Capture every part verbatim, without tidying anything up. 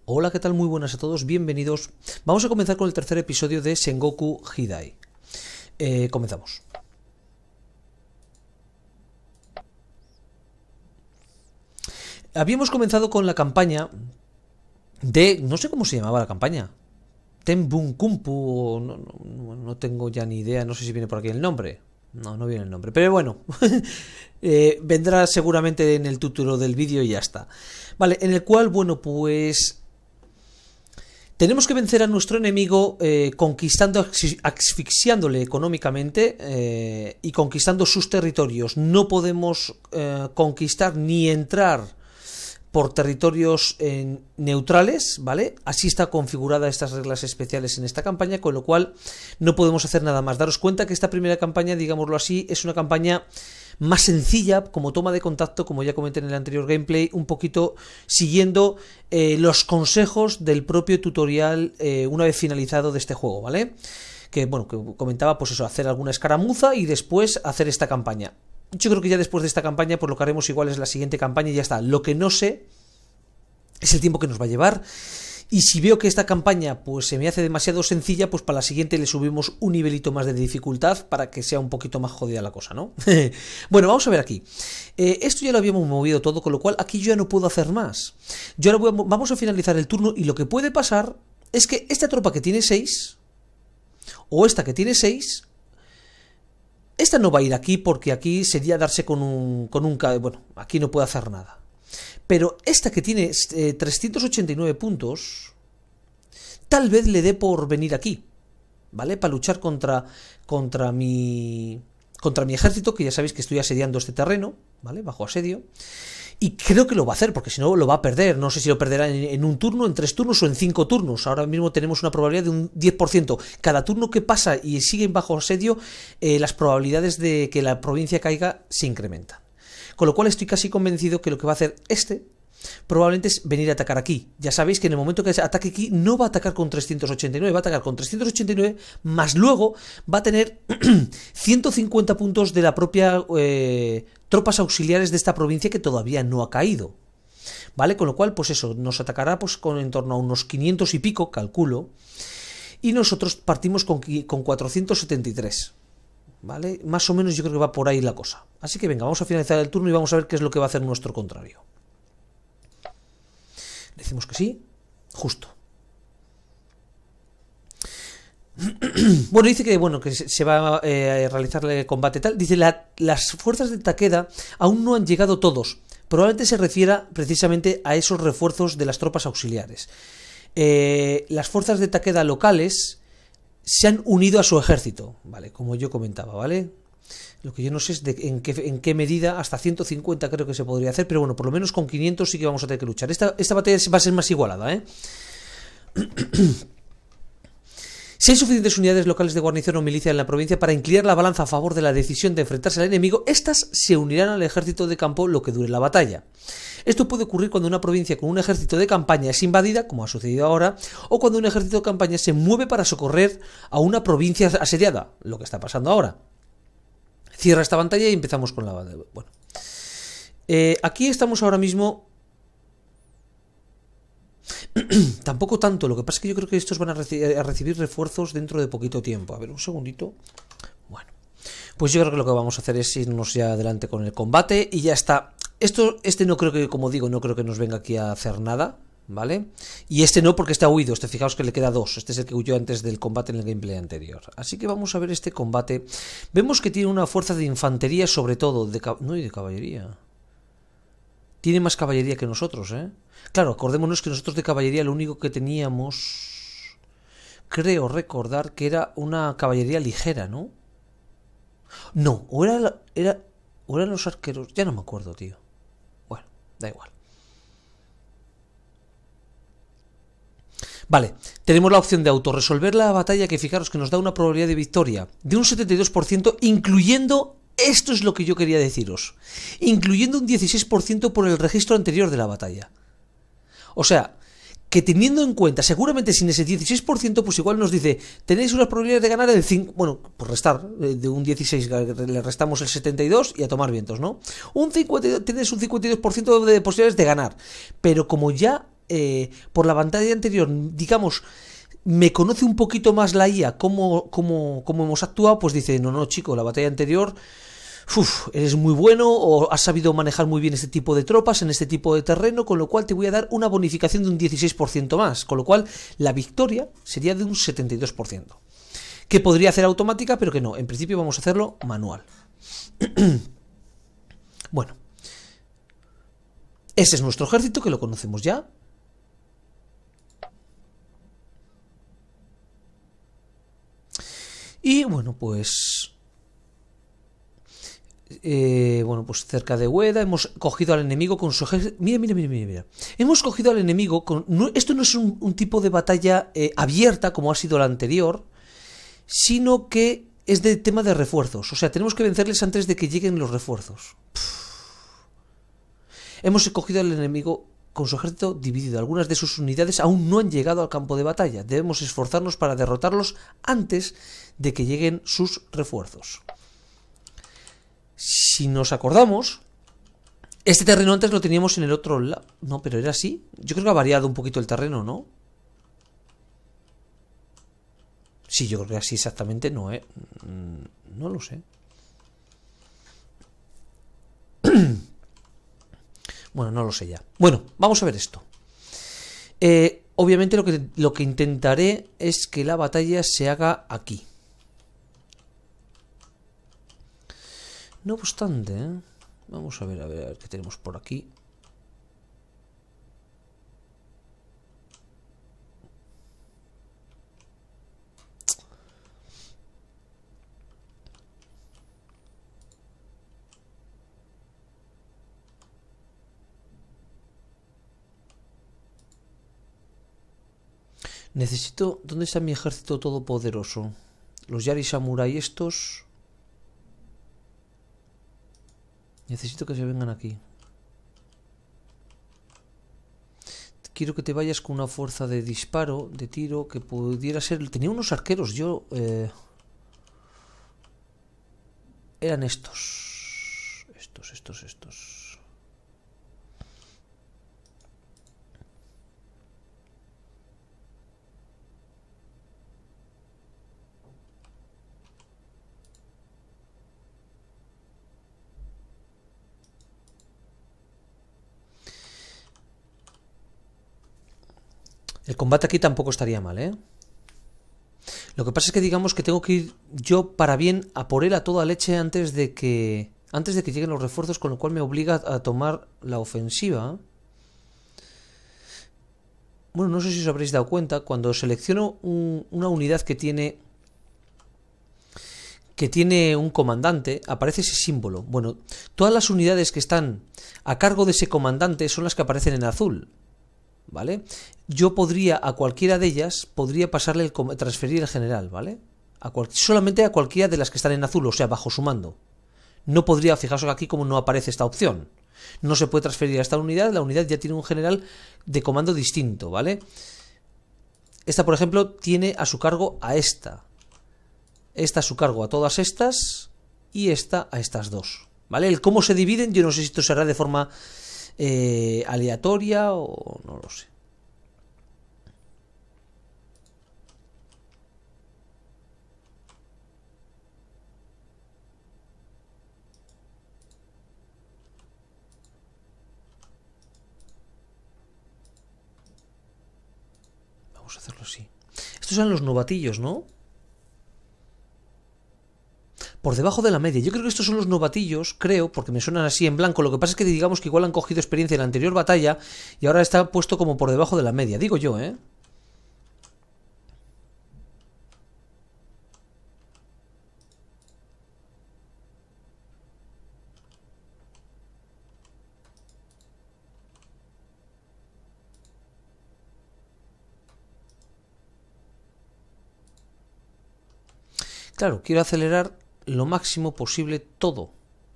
Hola, ¿qué tal? Muy buenas a todos, bienvenidos. Vamos a comenzar con el tercer episodio de Sengoku Hidai. Eh, comenzamos. Habíamos comenzado con la campaña de... no sé cómo se llamaba la campaña. Tenbunkumpu, no, no, no tengo ya ni idea, no sé si viene por aquí el nombre. No, no viene el nombre, pero bueno, eh, vendrá seguramente en el título del vídeo y ya está. Vale, en el cual, bueno, pues... tenemos que vencer a nuestro enemigo eh, conquistando, asfixiándole económicamente eh, y conquistando sus territorios. No podemos eh, conquistar ni entrar por territorios eh, neutrales, ¿vale? Así está configurada estas reglas especiales en esta campaña, con lo cual no podemos hacer nada más. Daros cuenta que esta primera campaña, digámoslo así, es una campaña más sencilla como toma de contacto, como ya comenté en el anterior gameplay, un poquito siguiendo eh, los consejos del propio tutorial eh, una vez finalizado de este juego, ¿vale? Que, bueno, que comentaba, pues eso, hacer alguna escaramuza y después hacer esta campaña. Yo creo que ya después de esta campaña, pues lo que haremos igual es la siguiente campaña y ya está. Lo que no sé es el tiempo que nos va a llevar. Y si veo que esta campaña pues se me hace demasiado sencilla, pues para la siguiente le subimos un nivelito más de dificultad para que sea un poquito más jodida la cosa, ¿no? Bueno, vamos a ver aquí. Eh, esto ya lo habíamos movido todo, con lo cual aquí yo ya no puedo hacer más. Yo ahora voy a, vamos a finalizar el turno y lo que puede pasar es que esta tropa que tiene seis, o esta que tiene seis... esta no va a ir aquí porque aquí sería darse con un... con un bueno, aquí no puede hacer nada. Pero esta que tiene eh, trescientos ochenta y nueve puntos, tal vez le dé por venir aquí, ¿vale? Para luchar contra, contra mi... contra mi ejército, que ya sabéis que estoy asediando este terreno, ¿vale? Bajo asedio. Y creo que lo va a hacer, porque si no lo va a perder. No sé si lo perderá en, en un turno, en tres turnos o en cinco turnos. Ahora mismo tenemos una probabilidad de un diez por ciento. Cada turno que pasa y sigue bajo asedio, eh, las probabilidades de que la provincia caiga se incrementan. Con lo cual estoy casi convencido que lo que va a hacer este probablemente es venir a atacar aquí. Ya sabéis que en el momento que ataque aquí no va a atacar con trescientos ochenta y nueve, va a atacar con trescientos ochenta y nueve, más luego va a tener ciento cincuenta puntos de la propia eh, tropas auxiliares de esta provincia que todavía no ha caído. ¿Vale? Con lo cual, pues eso, nos atacará pues con en torno a unos quinientos y pico, calculo, y nosotros partimos con, con cuatrocientos setenta y tres. ¿Vale? Más o menos yo creo que va por ahí la cosa. Así que venga, vamos a finalizar el turno y vamos a ver qué es lo que va a hacer nuestro contrario. Decimos que sí, justo. Bueno, dice que bueno que se va eh, a realizar el combate tal. Dice, la, las fuerzas de Takeda aún no han llegado todos. Probablemente se refiera precisamente a esos refuerzos de las tropas auxiliares. Eh, las fuerzas de Takeda locales se han unido a su ejército, ¿vale? Como yo comentaba, ¿vale? Lo que yo no sé es de en, qué, en qué medida, hasta ciento cincuenta creo que se podría hacer, pero bueno, por lo menos con quinientos sí que vamos a tener que luchar. Esta, esta batalla va a ser más igualada, ¿eh? Si hay suficientes unidades locales de guarnición o milicia en la provincia para inclinar la balanza a favor de la decisión de enfrentarse al enemigo, estas se unirán al ejército de campo lo que dure la batalla. Esto puede ocurrir cuando una provincia con un ejército de campaña es invadida, como ha sucedido ahora, o cuando un ejército de campaña se mueve para socorrer a una provincia asediada, lo que está pasando ahora. Cierra esta pantalla y empezamos con la... Bueno, eh, aquí estamos ahora mismo... Tampoco tanto, lo que pasa es que yo creo que estos van a, reci a recibir refuerzos dentro de poquito tiempo. A ver, un segundito. Bueno, pues yo creo que lo que vamos a hacer es irnos ya adelante con el combate y ya está. Esto, este no creo que, como digo, no creo que nos venga aquí a hacer nada, ¿vale? Y este no, porque este ha huido. Este, fijaos que le queda dos. Este es el que huyó antes del combate en el gameplay anterior. Así que vamos a ver este combate. Vemos que tiene una fuerza de infantería, sobre todo, de no y de caballería. Tiene más caballería que nosotros, ¿eh? Claro, acordémonos que nosotros de caballería lo único que teníamos... creo recordar que era una caballería ligera, ¿no? No, o era, la, era, o eran los arqueros... ya no me acuerdo, tío. Bueno, da igual. Vale, tenemos la opción de autorresolver la batalla, que fijaros que nos da una probabilidad de victoria de un setenta y dos por ciento, incluyendo... esto es lo que yo quería deciros. Incluyendo un dieciséis por ciento por el registro anterior de la batalla. O sea, que teniendo en cuenta, seguramente sin ese dieciséis por ciento, pues igual nos dice, tenéis unas probabilidades de ganar el cinco, bueno, por restar, de un dieciséis le restamos el setenta y dos y a tomar vientos, ¿no? Un cincuenta y dos, tienes un cincuenta y dos por ciento de posibilidades de ganar. Pero como ya eh, por la pantalla anterior, digamos, me conoce un poquito más la I A cómo, cómo, cómo hemos actuado, pues dice, no, no, chico, la batalla anterior, uf, eres muy bueno o has sabido manejar muy bien este tipo de tropas en este tipo de terreno, con lo cual te voy a dar una bonificación de un dieciséis por ciento más, con lo cual la victoria sería de un setenta y dos por ciento. Que podría hacer automática, pero que no, en principio vamos a hacerlo manual. Bueno, ese es nuestro ejército, que lo conocemos ya. Y bueno, pues... Eh, bueno, pues cerca de Ueda hemos cogido al enemigo con su ejército. Mira, mira, mira, mira, mira. Hemos cogido al enemigo con... No, esto no es un, un tipo de batalla eh, abierta como ha sido la anterior, sino que es de tema de refuerzos. O sea, tenemos que vencerles antes de que lleguen los refuerzos. Pff. Hemos cogido al enemigo con su ejército dividido. Algunas de sus unidades aún no han llegado al campo de batalla. Debemos esforzarnos para derrotarlos antes de que lleguen sus refuerzos. Si nos acordamos, este terreno antes lo teníamos en el otro lado. No, pero era así. Yo creo que ha variado un poquito el terreno, ¿no? Sí, yo creo que así exactamente no, ¿eh? No lo sé. Bueno, no lo sé ya. Bueno, vamos a ver esto. Eh, obviamente lo que, lo que intentaré es que la batalla se haga aquí. No obstante, ¿eh? Vamos a ver, a ver, a ver qué tenemos por aquí. Necesito... ¿Dónde está mi ejército todopoderoso? Los Yari Samurai estos... Necesito que se vengan aquí. Quiero que te vayas con una fuerza de disparo, de tiro, que pudiera ser... Tenía unos arqueros, yo... Eh... Eran estos. Estos, estos, estos. El combate aquí tampoco estaría mal, ¿eh? Lo que pasa es que digamos que tengo que ir yo para bien a por él a toda leche antes de que antes de que lleguen los refuerzos, con lo cual me obliga a tomar la ofensiva. Bueno, no sé si os habréis dado cuenta, cuando selecciono un, una unidad que tiene que tiene un comandante, aparece ese símbolo. Bueno, todas las unidades que están a cargo de ese comandante son las que aparecen en azul. ¿Vale? Yo podría, a cualquiera de ellas, podría pasarle el transferir el general, ¿vale? A cual, solamente a cualquiera de las que están en azul, o sea, bajo su mando. No podría, fijaos aquí como no aparece esta opción. No se puede transferir a esta unidad, la unidad ya tiene un general de comando distinto, ¿vale? Esta, por ejemplo, tiene a su cargo a esta. Esta a su cargo a todas estas y esta a estas dos, ¿vale? El cómo se dividen, yo no sé si esto será de forma... Eh, aleatoria o no lo sé. Vamos a hacerlo así. Estos son los novatillos, ¿no? Por debajo de la media. Yo creo que estos son los novatillos, creo, porque me suenan así en blanco. Lo que pasa es que digamos que igual han cogido experiencia en la anterior batalla y ahora está puesto como por debajo de la media. Digo yo, ¿eh? Claro, quiero acelerar lo máximo posible todo.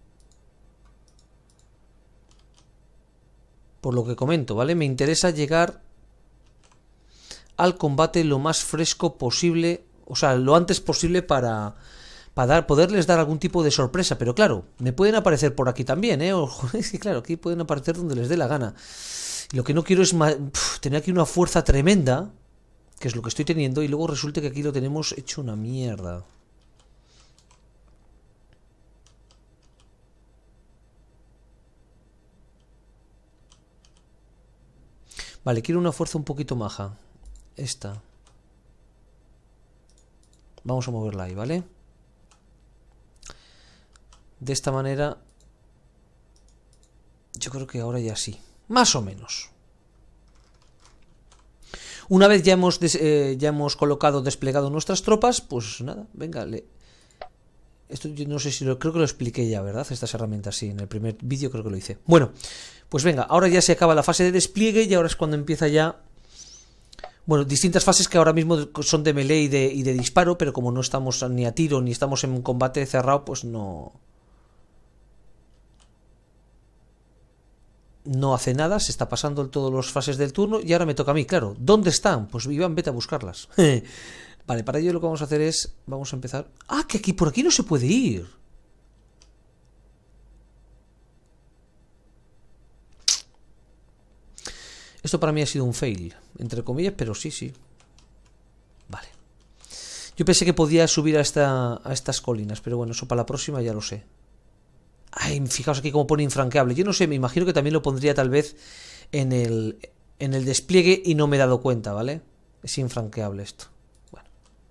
Por lo que comento, ¿vale? Me interesa llegar al combate lo más fresco posible, o sea, lo antes posible para, para dar, poderles dar algún tipo de sorpresa. Pero claro, me pueden aparecer por aquí también, ¿eh? Ojo, es que claro, aquí pueden aparecer donde les dé la gana. Lo que no quiero es pf, tener aquí una fuerza tremenda, que es lo que estoy teniendo, y luego resulta que aquí lo tenemos hecho una mierda. Vale, quiero una fuerza un poquito maja. Esta. Vamos a moverla ahí, ¿vale? De esta manera, yo creo que ahora ya sí. Más o menos. Una vez ya hemos, des, eh, ya hemos colocado, desplegado nuestras tropas, pues nada, venga, le... Esto yo no sé si lo... Creo que lo expliqué ya, ¿verdad? Estas herramientas, sí, en el primer vídeo creo que lo hice. Bueno, pues venga, ahora ya se acaba la fase de despliegue y ahora es cuando empieza ya... Bueno, distintas fases que ahora mismo son de melee y de, y de disparo, pero como no estamos ni a tiro ni estamos en un combate cerrado, pues no... No hace nada, se está pasando todas las fases del turno y ahora me toca a mí, claro. ¿Dónde están? Pues Iván, vete a buscarlas. Vale, para ello lo que vamos a hacer es... Vamos a empezar... ¡Ah, que aquí por aquí no se puede ir! Esto para mí ha sido un fail, entre comillas, pero sí, sí. Vale. Yo pensé que podía subir a, esta, a estas colinas, pero bueno, eso para la próxima ya lo sé. Ay, fijaos aquí cómo pone infranqueable. Yo no sé, me imagino que también lo pondría tal vez en el, en el despliegue y no me he dado cuenta, ¿vale? Es infranqueable esto. Bueno.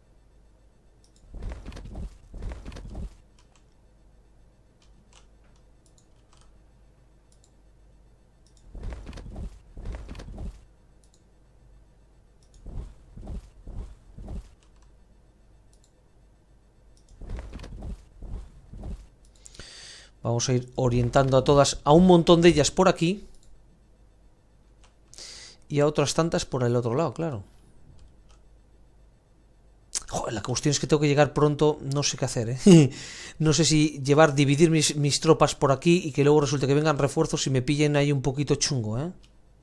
Vamos a ir orientando a todas, a un montón de ellas por aquí. Y a otras tantas por el otro lado, claro. Joder, la cuestión es que tengo que llegar pronto, no sé qué hacer, ¿eh? No sé si llevar, dividir mis, mis tropas por aquí y que luego resulte que vengan refuerzos y me pillen ahí un poquito chungo, ¿eh?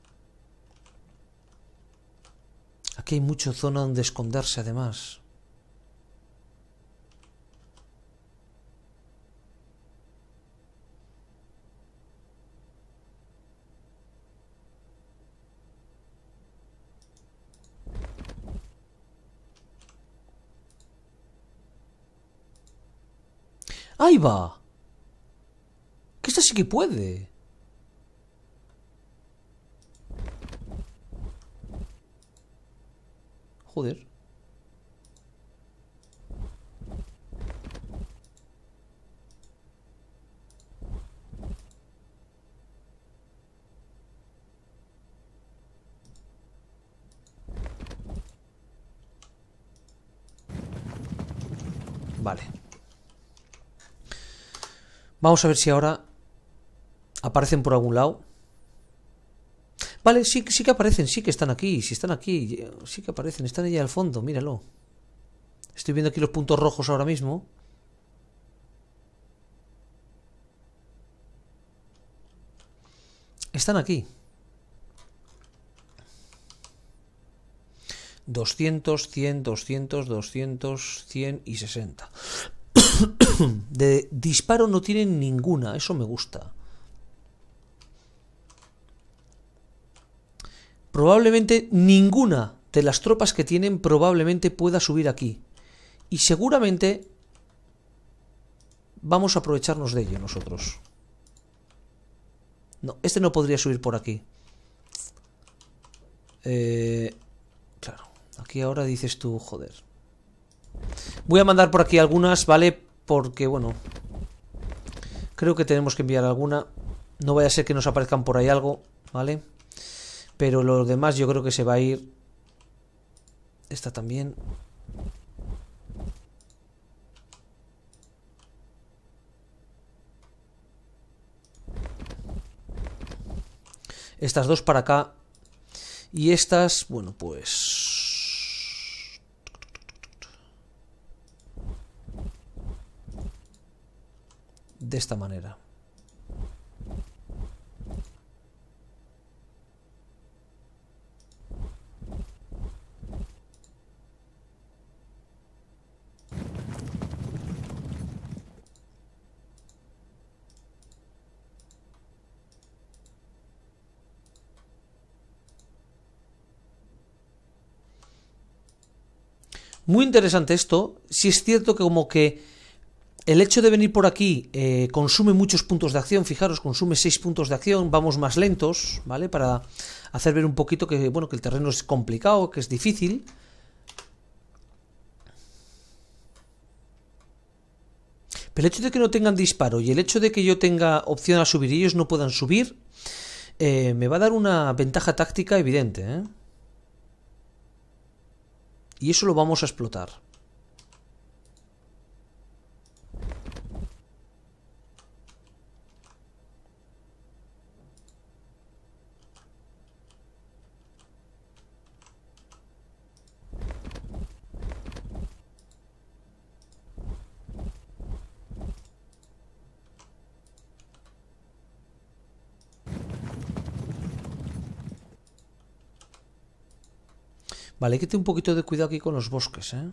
Aquí hay mucha zona donde esconderse, además. ¡Ahí va! Que esta sí que puede. Joder. Vale. Vamos a ver si ahora aparecen por algún lado. Vale, sí, sí que aparecen, sí que están aquí, sí están aquí, sí que aparecen, están allá al fondo, míralo. Estoy viendo aquí los puntos rojos ahora mismo. Están aquí. doscientos, cien, doscientos, doscientos, cien y sesenta. De disparo no tienen ninguna, eso me gusta. Probablemente ninguna de las tropas que tienen probablemente pueda subir aquí. Y seguramente vamos a aprovecharnos de ello nosotros. No, este no podría subir por aquí. Eh, claro, aquí ahora dices tú, joder. Voy a mandar por aquí algunas, ¿vale? Porque, bueno, creo que tenemos que enviar alguna. No vaya a ser que nos aparezcan por ahí algo, ¿vale? Pero lo demás yo creo que se va a ir. Esta también. Estas dos para acá. Y estas, bueno, pues... de esta manera. Muy interesante esto. Sí es cierto que como que el hecho de venir por aquí eh, consume muchos puntos de acción. Fijaros, consume seis puntos de acción. Vamos más lentos, ¿vale? Para hacer ver un poquito que, bueno, que el terreno es complicado, que es difícil. Pero el hecho de que no tengan disparo y el hecho de que yo tenga opción a subir y ellos no puedan subir, eh, me va a dar una ventaja táctica evidente, ¿eh? Y eso lo vamos a explotar. Vale, hay que tener un poquito de cuidado aquí con los bosques, ¿eh?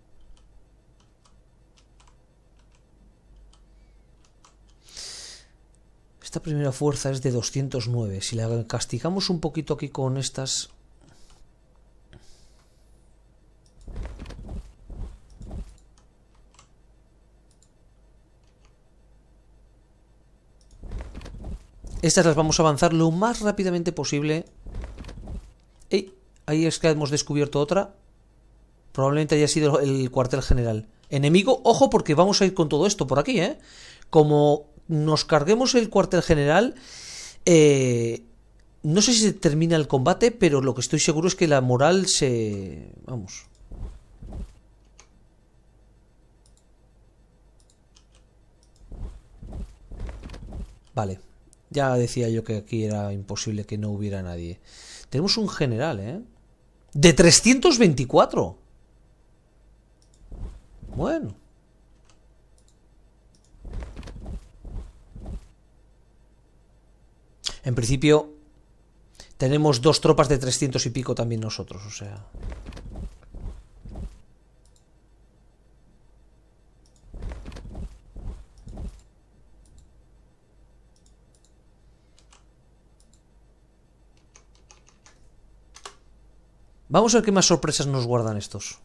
Esta primera fuerza es de doscientos nueve. Si la castigamos un poquito aquí con estas... Estas las vamos a avanzar lo más rápidamente posible. ¡Ey! Ahí es que hemos descubierto otra. Probablemente haya sido el cuartel general. Enemigo, ojo, porque vamos a ir con todo esto por aquí, ¿eh? Como nos carguemos el cuartel general, eh, no sé si se termina el combate, pero lo que estoy seguro es que la moral se... Vamos. Vale. Ya decía yo que aquí era imposible que no hubiera nadie. Tenemos un general, ¿eh? De trescientos veinticuatro. Bueno. En principio, tenemos dos tropas de trescientos y pico también nosotros, o sea... Vamos a ver qué más sorpresas nos guardan estos.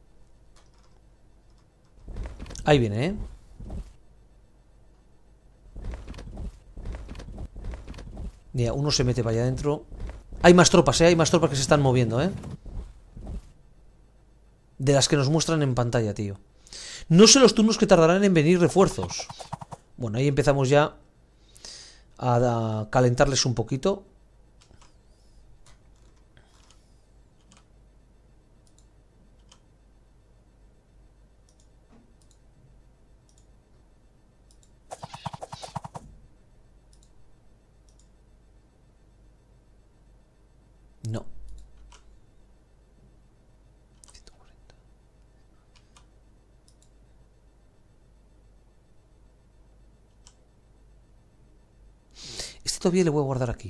Ahí viene, ¿eh? Mira, uno se mete para allá adentro. Hay más tropas, ¿eh? Hay más tropas que se están moviendo, ¿eh? De las que nos muestran en pantalla, tío. No sé los turnos que tardarán en venir refuerzos. Bueno, ahí empezamos ya a, a calentarles un poquito. No. ciento cuarenta. Este todavía le voy a guardar aquí.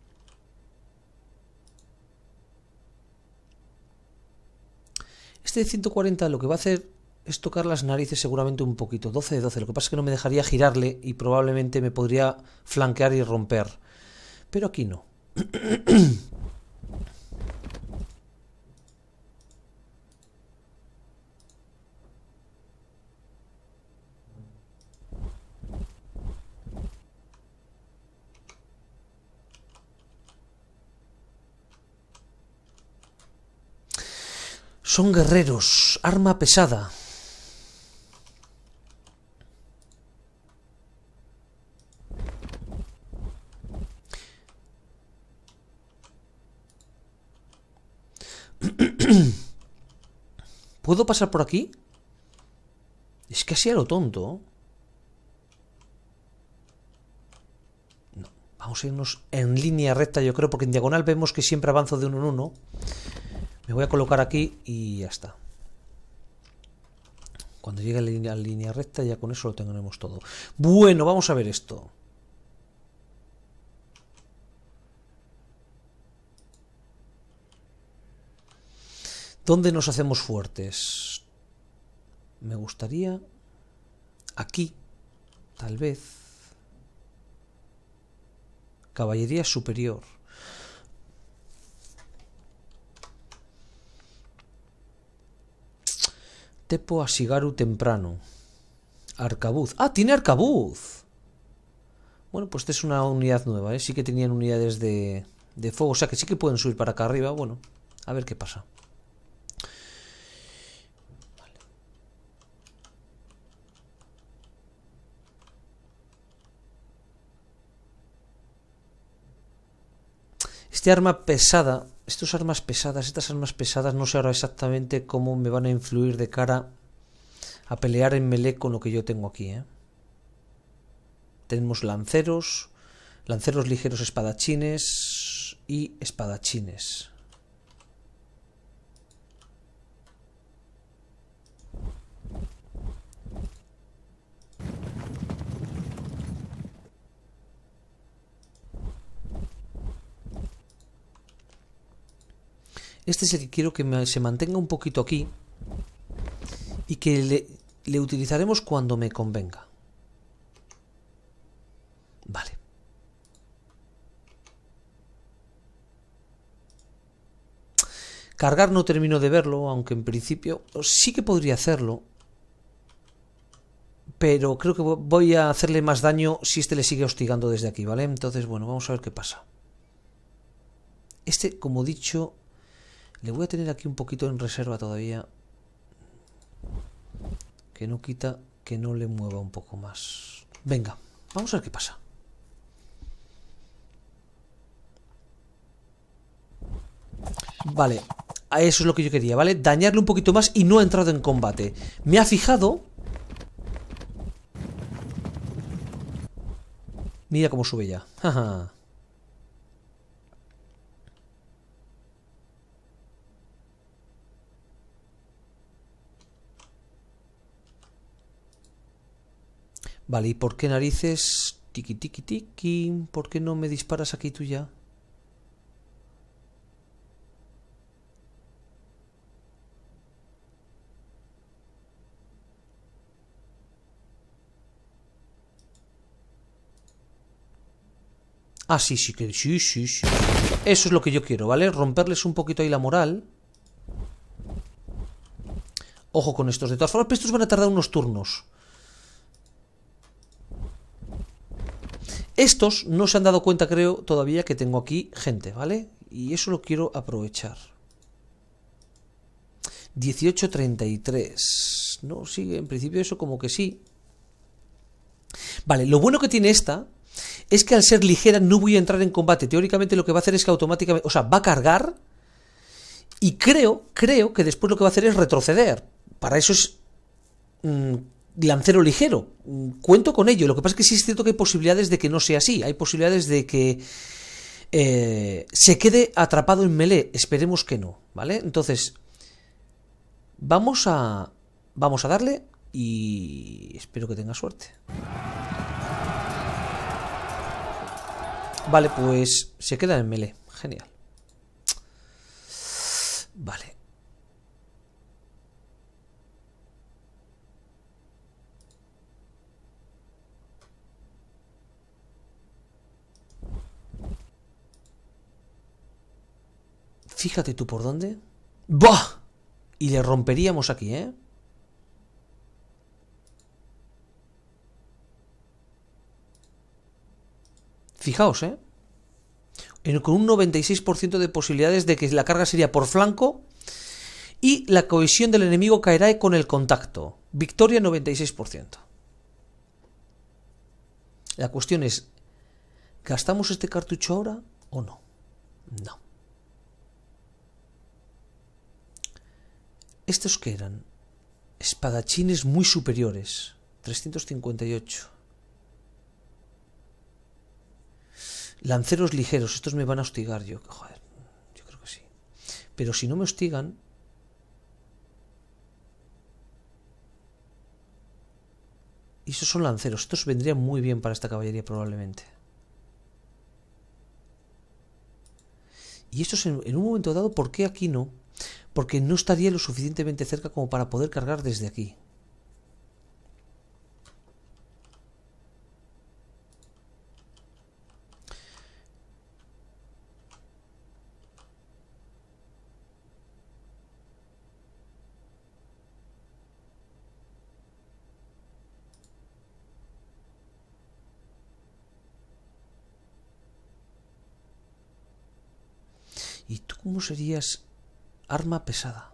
Este de ciento cuarenta lo que va a hacer es tocar las narices seguramente un poquito. doce de doce. Lo que pasa es que no me dejaría girarle y probablemente me podría flanquear y romper. Pero aquí no. Son guerreros, arma pesada. ¿Puedo pasar por aquí? Es que así a lo tonto. No, vamos a irnos en línea recta, yo creo, porque en diagonal vemos que siempre avanzo de uno en uno. Me voy a colocar aquí y ya está. Cuando llegue a la línea, a la línea recta, ya con eso lo tendremos todo. Bueno, vamos a ver esto. ¿Dónde nos hacemos fuertes? Me gustaría... Aquí, tal vez. Caballería superior. Tepo a Shigaru temprano. Arcabuz. ¡Ah, tiene arcabuz! Bueno, pues esta es una unidad nueva, ¿eh? Sí que tenían unidades de, de fuego, o sea que sí que pueden subir para acá arriba. Bueno, a ver qué pasa. Vale. Este arma pesada, estas armas pesadas, estas armas pesadas, no sé ahora exactamente cómo me van a influir de cara a pelear en melee con lo que yo tengo aquí, ¿eh? Tenemos lanceros, lanceros ligeros espadachines y espadachines. Este es el que quiero que me, se mantenga un poquito aquí y que le, le utilizaremos cuando me convenga. Vale. Cargar no termino de verlo, aunque en principio sí que podría hacerlo. Pero creo que voy a hacerle más daño si este le sigue hostigando desde aquí, ¿vale? Entonces, bueno, vamos a ver qué pasa. Este, como he dicho, le voy a tener aquí un poquito en reserva todavía. Que no quita que no le mueva un poco más. Venga, vamos a ver qué pasa. Vale, eso es lo que yo quería, ¿vale? Dañarle un poquito más y no ha entrado en combate. Me ha fijado. Mira cómo sube ya. Vale, ¿y por qué narices? Tiki, tiki, tiki. ¿Por qué no me disparas aquí tú ya? Ah, sí, sí, que sí, sí, sí. Eso es lo que yo quiero, ¿vale? Romperles un poquito ahí la moral. Ojo con estos. De todas formas, estos van a tardar unos turnos. Estos no se han dado cuenta, creo, todavía que tengo aquí gente, ¿vale? Y eso lo quiero aprovechar. dieciocho treinta y tres. No, sigue, en principio eso como que sí. Vale, lo bueno que tiene esta es que al ser ligera no voy a entrar en combate. Teóricamente lo que va a hacer es que automáticamente, o sea, va a cargar y creo, creo que después lo que va a hacer es retroceder. Para eso es mmm, lancero ligero. Cuento con ello. Lo que pasa es que sí es cierto que hay posibilidades de que no sea así. Hay posibilidades de que eh, se quede atrapado en melee. Esperemos que no, ¿vale? Entonces, vamos a, vamos a darle y espero que tenga suerte. Vale, pues se queda en melee. Genial. Vale. Fíjate tú por dónde. ¡Bah! Y le romperíamos aquí, ¿eh? Fijaos, ¿eh? Con un noventa y seis por ciento de posibilidades de que la carga sería por flanco y la cohesión del enemigo caerá con el contacto. Victoria noventa y seis por ciento. La cuestión es, ¿gastamos este cartucho ahora o no? No. ¿Estos qué eran? Espadachines muy superiores. trescientos cincuenta y ocho. Lanceros ligeros. Estos me van a hostigar yo. Joder, yo creo que sí. Pero si no me hostigan... Y esos son lanceros. Estos vendrían muy bien para esta caballería probablemente. Y estos en, en un momento dado, ¿por qué aquí no? Porque no estaría lo suficientemente cerca como para poder cargar desde aquí. ¿Y tú cómo serías arma pesada?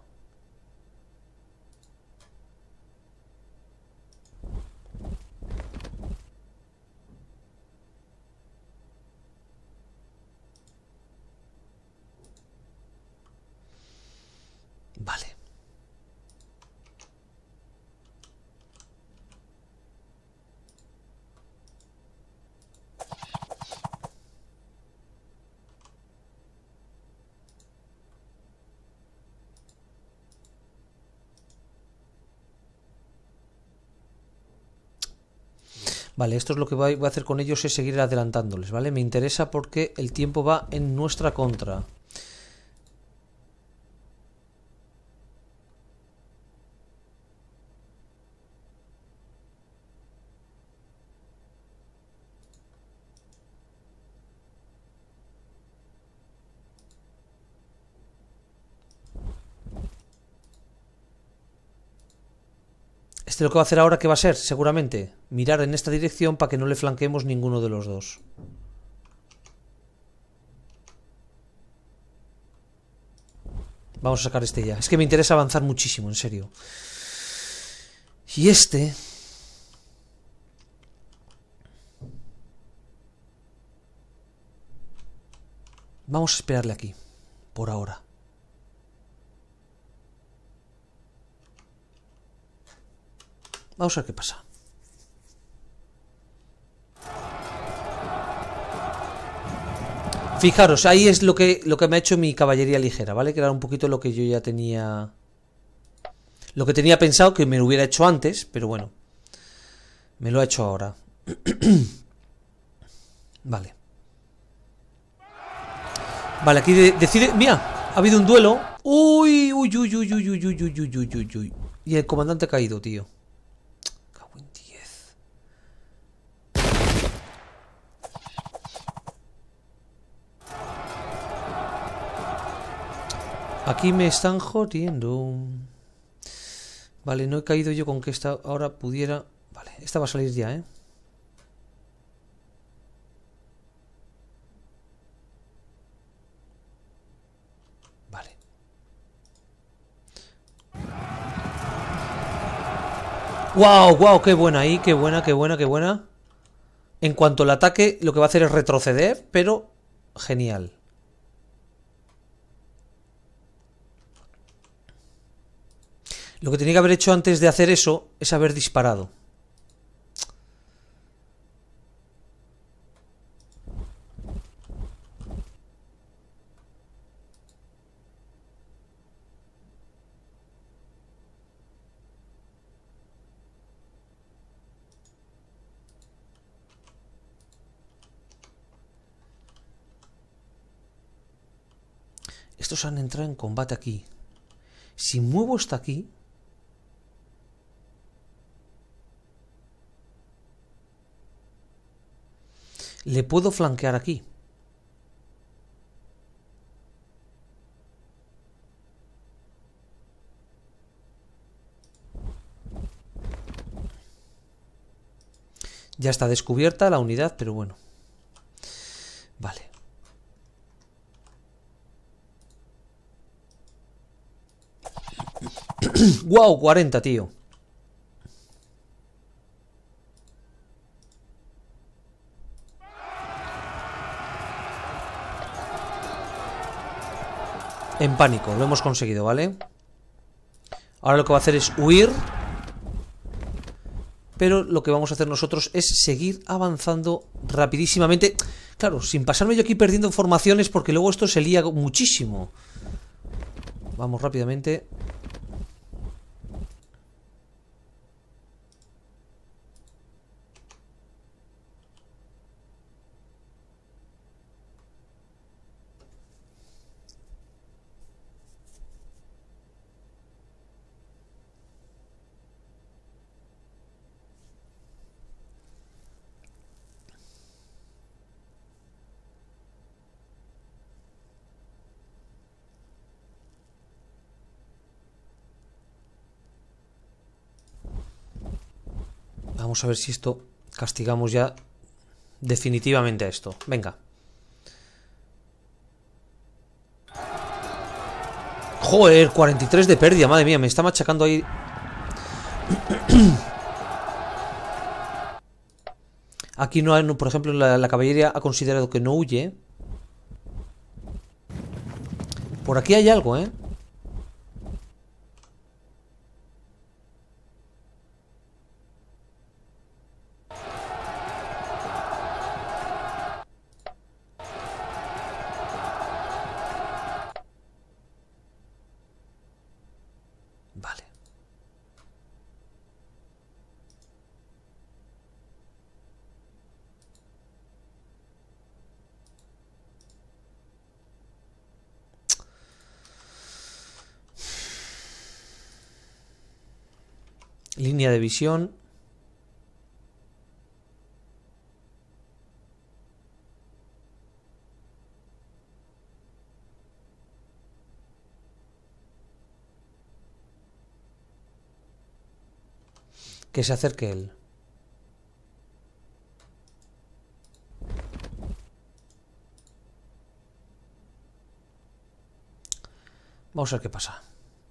Vale. Vale, esto es lo que voy a hacer con ellos, es seguir adelantándoles, ¿vale? Me interesa porque el tiempo va en nuestra contra. Este lo que va a hacer ahora, ¿qué va a ser? Seguramente mirar en esta dirección para que no le flanqueemos ninguno de los dos. Vamos a sacar este ya. Es que me interesa avanzar muchísimo, en serio. Y este... Vamos a esperarle aquí, por ahora. Vamos a ver qué pasa. Fijaros, ahí es lo que, lo que me ha hecho mi caballería ligera, ¿vale? Que era un poquito lo que yo ya tenía... Lo que tenía pensado que me lo hubiera hecho antes, pero bueno. Me lo ha hecho ahora. Vale. Vale, aquí de, decide... Mira, ha habido un duelo. Uy, uy, uy, uy, uy, uy, uy, uy, uy, uy, uy. Y el comandante ha caído, tío. Cago en diez. Aquí me están jodiendo. Vale, no he caído yo con que esta ahora pudiera... Vale, esta va a salir ya, ¿eh? Vale. ¡Wow! ¡Wow! ¡Qué buena ahí! ¡Qué buena, qué buena, qué buena! En cuanto al ataque, lo que va a hacer es retroceder, pero genial. Lo que tenía que haber hecho antes de hacer eso es haber disparado. Estos han entrado en combate aquí. Si muevo hasta aquí... Le puedo flanquear aquí. Ya está descubierta la unidad, pero bueno. Vale. ¡Wow! cuarenta, tío. En pánico, lo hemos conseguido, ¿vale? Ahora lo que va a hacer es huir. Pero lo que vamos a hacer nosotros es seguir avanzando rapidísimamente. Claro, sin pasarme yo aquí perdiendo formaciones, porque luego esto se lía muchísimo. Vamos rápidamente. Vamos a ver si esto castigamos ya definitivamente a esto. Venga. Joder, cuarenta y tres de pérdida, madre mía, me está machacando ahí. Aquí no hay, no, por ejemplo, la, la caballería ha considerado que no huye. Por aquí hay algo, ¿eh? Vale. Línea de visión. Que se acerque él. Vamos a ver qué pasa.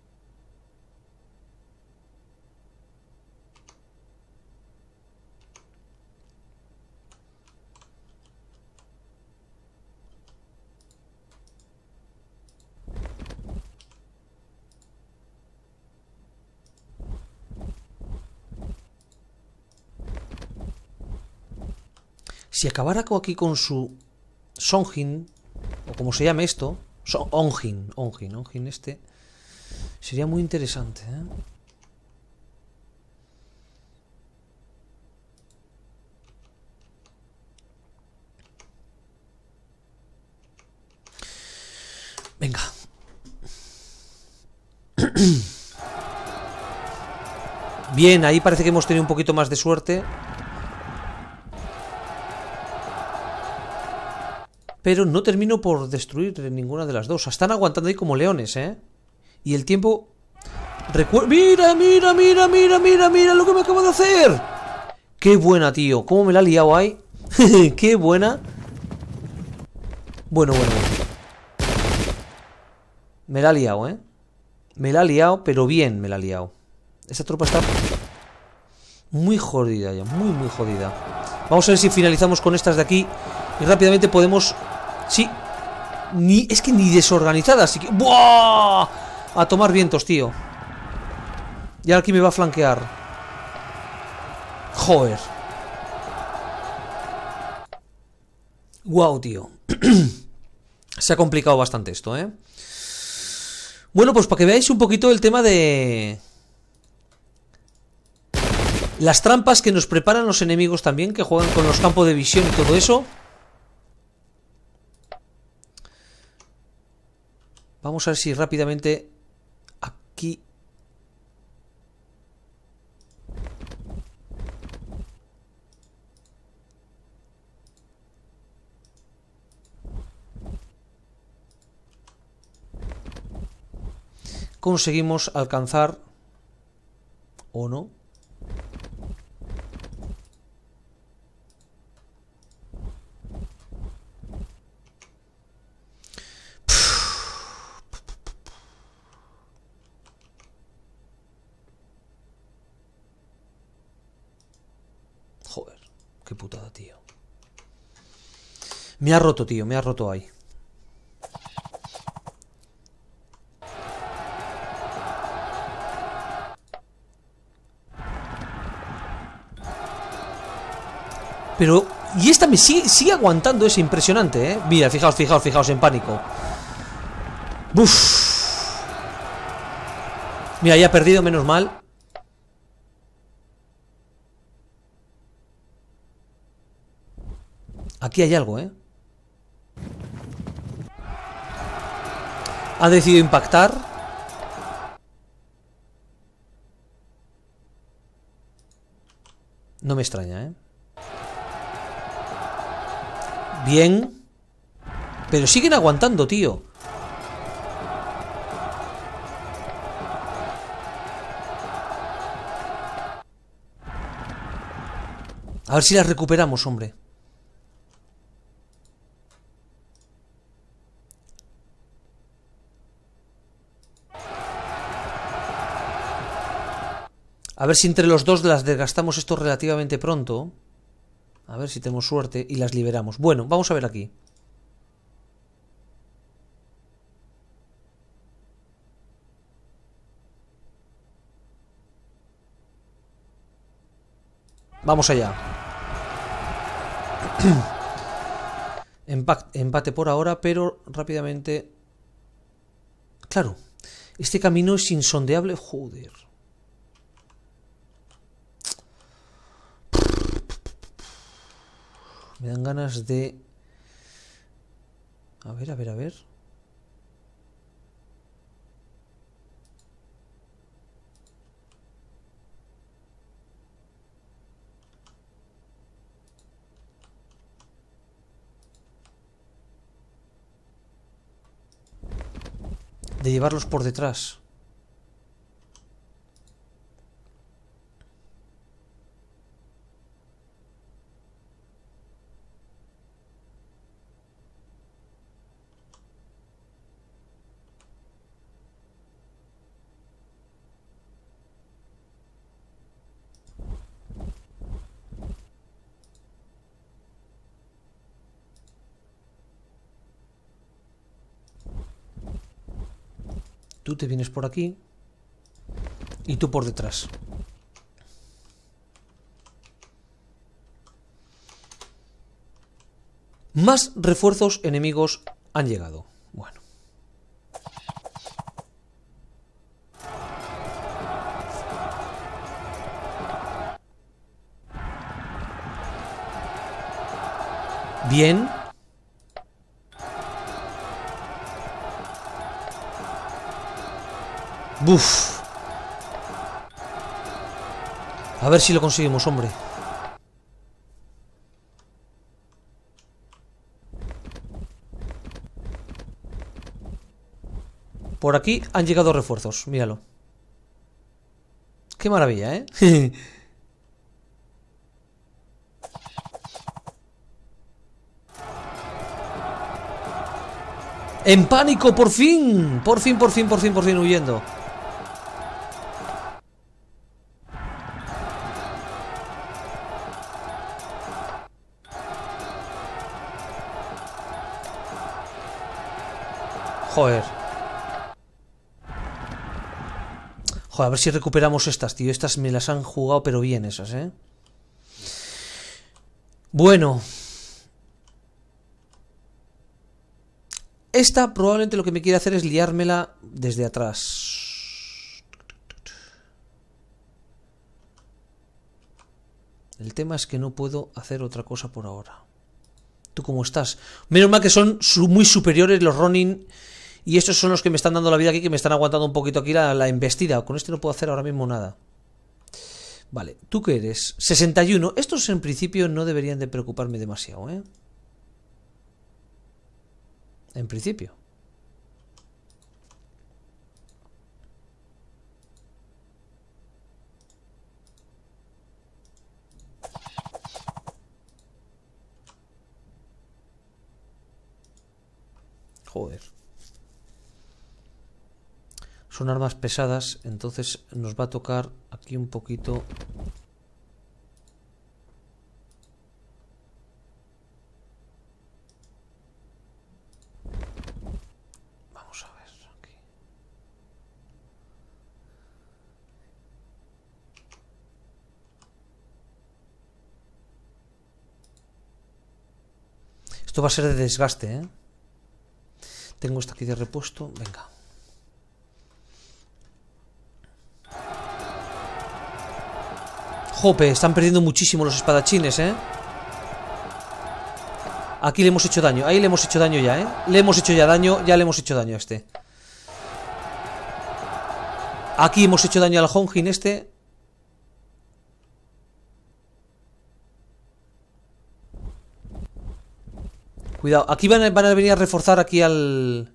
Si acabara aquí con su Sonjin, o como se llame esto, Son Onjin, Onjin, Onjin este, sería muy interesante, ¿eh? Venga. Bien, ahí parece que hemos tenido un poquito más de suerte. Pero no termino por destruir ninguna de las dos. Están aguantando ahí como leones, ¿eh? Y el tiempo... Recu... ¡Mira, mira, mira, mira, mira, mira lo que me acabo de hacer! ¡Qué buena, tío! ¿Cómo me la ha liado ahí? ¡Qué buena! Bueno, bueno, bueno. Me la ha liado, ¿eh? Me la ha liado, pero bien me la ha liado. Esta tropa está muy jodida ya, muy, muy jodida. Vamos a ver si finalizamos con estas de aquí. Y rápidamente podemos... Sí. Ni... Es que ni desorganizada, así que... ¡Buah! A tomar vientos, tío. Y ahora aquí me va a flanquear. Joder. Guau, tío. Se ha complicado bastante esto, ¿eh? Bueno, pues para que veáis un poquito el tema de... las trampas que nos preparan los enemigos también, que juegan con los campos de visión y todo eso. Vamos a ver si rápidamente aquí... conseguimos alcanzar... ¿O no? Joder, qué putada, tío. Me ha roto, tío, me ha roto ahí. Pero... Y esta me sigue, sigue aguantando, es impresionante, ¿eh? Mira, fijaos, fijaos, fijaos, en pánico. Uf. Mira, ya ha perdido, menos mal. Aquí hay algo, ¿eh? Ha decidido impactar. No me extraña, ¿eh? Bien. Pero siguen aguantando, tío. A ver si las recuperamos, hombre. A ver si entre los dos las desgastamos esto relativamente pronto. A ver si tenemos suerte y las liberamos. Bueno, vamos a ver aquí. Vamos allá. Empate, empate por ahora, pero rápidamente... Claro, este camino es insondeable. Joder. Me dan ganas de... A ver, a ver, a ver. De llevarlos por detrás. Tú te vienes por aquí y tú por detrás. Más refuerzos enemigos han llegado. Bueno. Bien. Buf. A ver si lo conseguimos, hombre. Por aquí han llegado refuerzos, míralo. Qué maravilla, ¿eh? ¡En pánico! ¡Por fin! Por fin, por fin, por fin, por fin huyendo. Joder. Joder, a ver si recuperamos estas, tío. Estas me las han jugado, pero bien esas, ¿eh? Bueno. Esta probablemente lo que me quiere hacer es liármela desde atrás. El tema es que no puedo hacer otra cosa por ahora. ¿Tú cómo estás? Menos mal que son muy superiores los Ronin. Y estos son los que me están dando la vida aquí, que me están aguantando un poquito aquí la, la embestida. Con este no puedo hacer ahora mismo nada. Vale, ¿tú qué eres? sesenta y uno. Estos en principio no deberían de preocuparme demasiado, ¿eh? En principio. Joder. Son armas pesadas, entonces nos va a tocar aquí un poquito. Vamos a ver aquí. Esto va a ser de desgaste, ¿eh? Tengo esto aquí de repuesto, venga. Jope, están perdiendo muchísimo los espadachines, ¿eh? Aquí le hemos hecho daño, ahí le hemos hecho daño ya, ¿eh? Le hemos hecho ya daño, ya le hemos hecho daño a este. Aquí hemos hecho daño al Honjin este. Cuidado, aquí van a, van a venir a reforzar aquí al...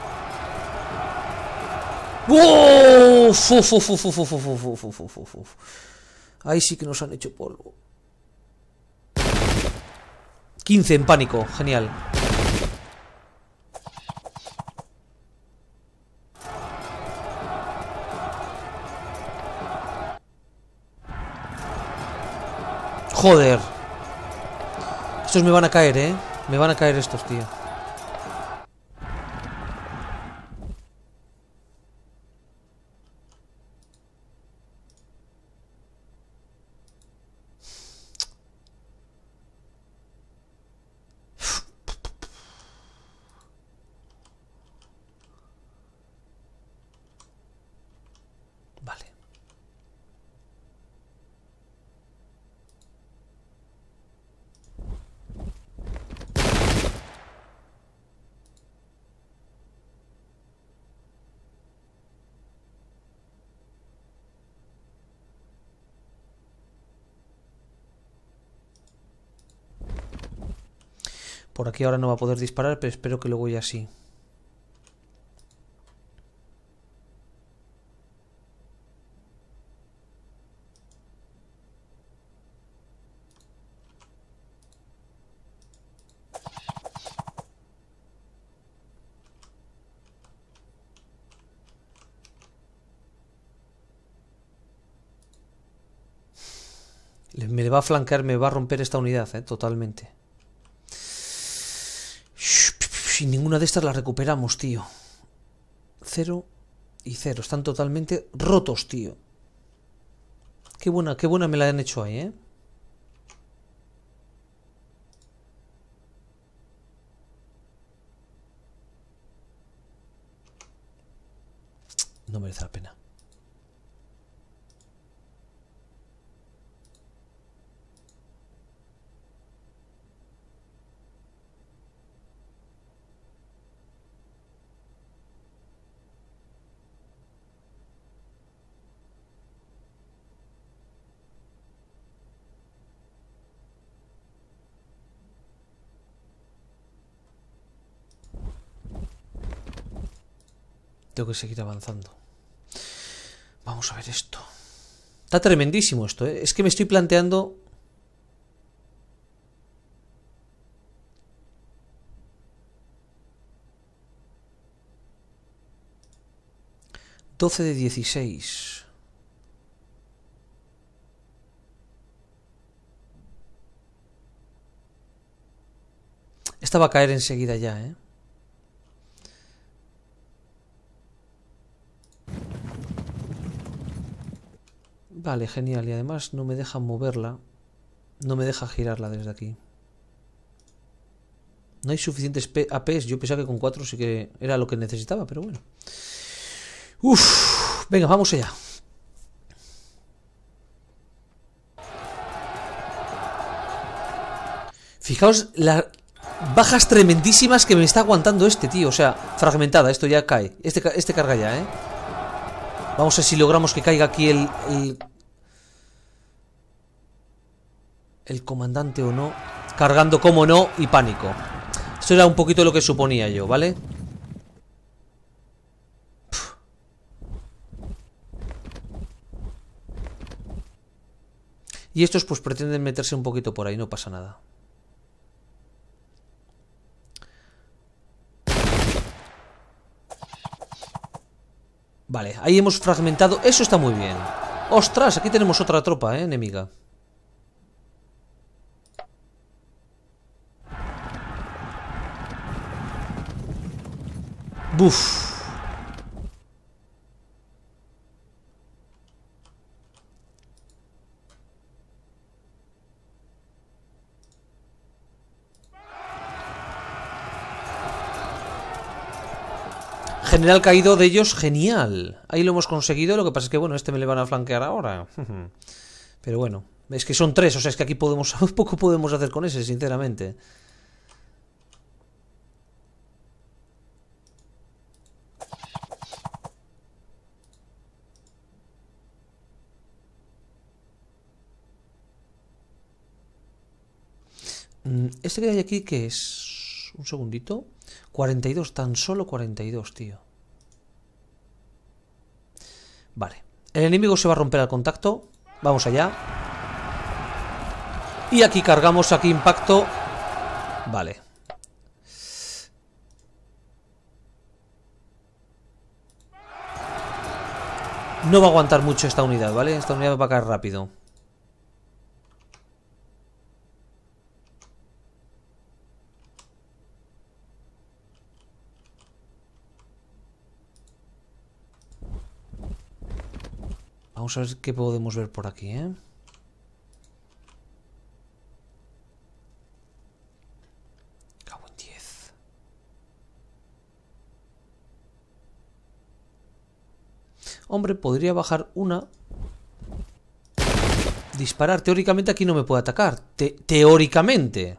¡Oh! Fu, fu, fu, fu, fu, fu, fu, fu, fu, fu, fu. Ahí sí que nos han hecho polvo. quince en pánico, genial. Joder. Estos me van a caer, ¿eh? Me van a caer estos, tío. Vale. Por aquí ahora no va a poder disparar, pero espero que luego ya sí. Me le va a flanquear, me va a romper esta unidad, eh, totalmente. Sin ninguna de estas las recuperamos, tío. Cero y cero. Están totalmente rotos, tío. Qué buena, qué buena me la han hecho ahí, ¿eh? No merece la pena. Tengo que seguir avanzando. Vamos a ver esto. Está tremendísimo esto, ¿eh? Es que me estoy planteando... doce de dieciséis. Esta va a caer enseguida ya, ¿eh? Vale, genial. Y además no me deja moverla. No me deja girarla desde aquí. No hay suficientes A Ps. Yo pensaba que con cuatro sí que era lo que necesitaba, pero bueno. Uff. Venga, vamos allá. Fijaos las bajas tremendísimas que me está aguantando este, tío. O sea, fragmentada. Esto ya cae. Este, este carga ya, ¿eh? Vamos a ver si logramos que caiga aquí el, el... el comandante o no. Cargando como no y pánico. Esto era un poquito lo que suponía yo, ¿vale? Puf. Y estos pues pretenden meterse un poquito por ahí, no pasa nada. Vale, ahí hemos fragmentado. Eso está muy bien. ¡Ostras! Aquí tenemos otra tropa, ¿eh? Enemiga. ¡Buf! General caído de ellos, genial. Ahí lo hemos conseguido, lo que pasa es que, bueno, este me le van a flanquear ahora. Pero bueno, es que son tres, o sea, es que aquí podemos, poco podemos hacer con ese, sinceramente. Este que hay aquí, ¿qué es? Un segundito. cuarenta y dos, tan solo cuarenta y dos, tío. Vale. El enemigo se va a romper al contacto. Vamos allá. Y aquí cargamos, aquí impacto. Vale. No va a aguantar mucho esta unidad, ¿vale? Esta unidad va a caer rápido. Vamos a ver qué podemos ver por aquí, ¿eh? Cago en diez. Hombre, podría bajar una. Disparar. Teóricamente aquí no me puede atacar. Te teóricamente.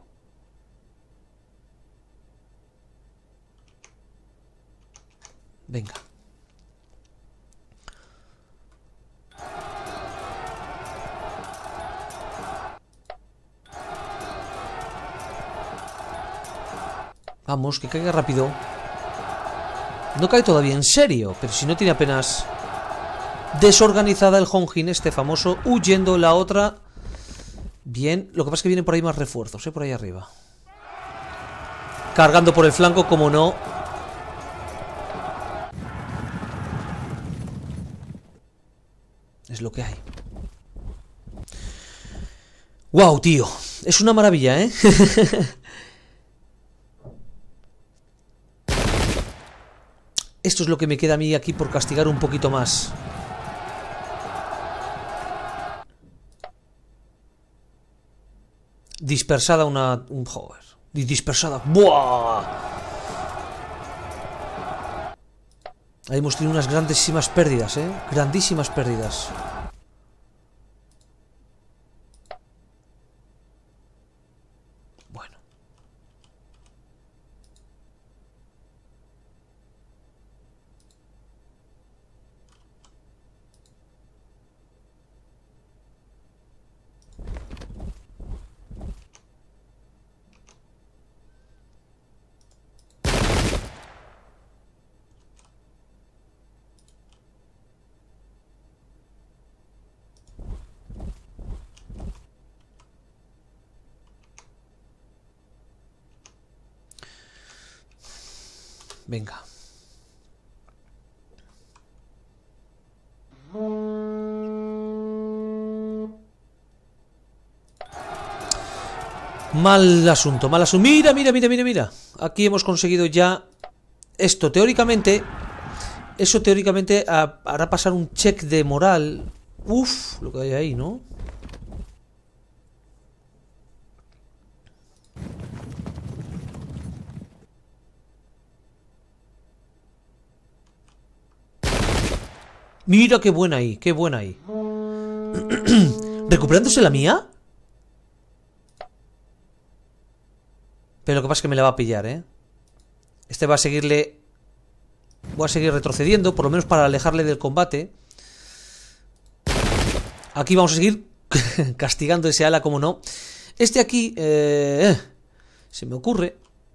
Venga. Vamos, que caiga rápido. No cae todavía, en serio. Pero si no tiene apenas... Desorganizada el Honjin, este famoso. Huyendo la otra. Bien. Lo que pasa es que vienen por ahí más refuerzos, ¿eh? Por ahí arriba. Cargando por el flanco, como no. Es lo que hay. ¡Wow, tío! Es una maravilla, ¿eh? Esto es lo que me queda a mí aquí por castigar un poquito más. Dispersada una... Un, joder. Dispersada. ¡Buah! Ahí hemos tenido unas grandísimas pérdidas, ¿eh? Grandísimas pérdidas. Bueno. Venga. Mal asunto, mal asunto. Mira, mira, mira, mira, mira. Aquí hemos conseguido ya esto. Teóricamente, eso teóricamente hará pasar un check de moral. Uf, lo que hay ahí, ¿no? Mira qué buena ahí, qué buena ahí. ¿Recuperándose la mía? Pero lo que pasa es que me la va a pillar, ¿eh? Este va a seguirle... Voy a seguir retrocediendo, por lo menos para alejarle del combate. Aquí vamos a seguir castigando ese ala, como no. Este aquí... Eh, se me ocurre...